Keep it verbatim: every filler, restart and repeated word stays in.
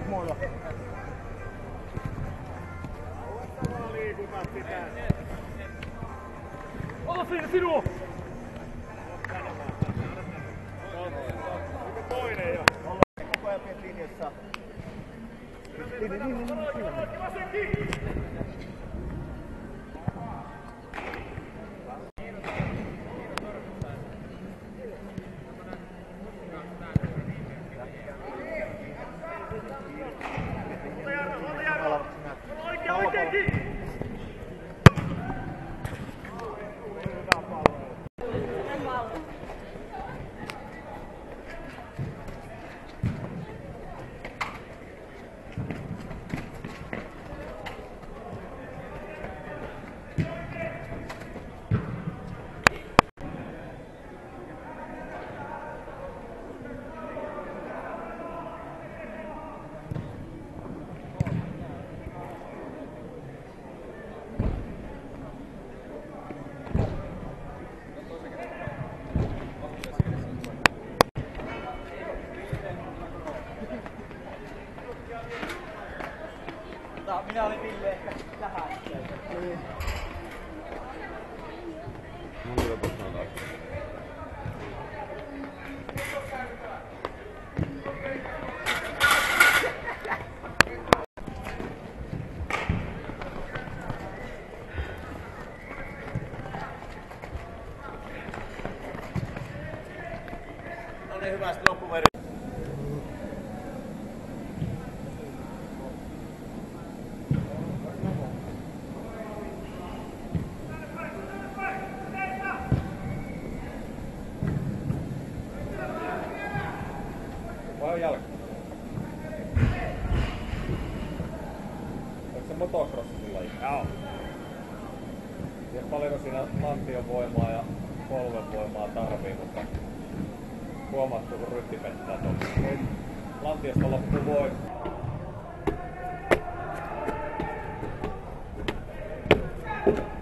Moilla. Olla siinä sinua! Toinen jo. Olla koko ajan piet linjassa. Niin, niin, niin, niin. Minä olin Ville ehkä tähän. Niin. Mun kyllä tuossa on taas. No niin, hyvä sitten loppuveri. Vai on jalka? Onko se motocrossin laji? Joo. Ja paljonko siinä lantion voimaa ja polven voimaa tarvii, mutta huomaatko kun rytti pettää tuolla. Lantiosta loppuu voima.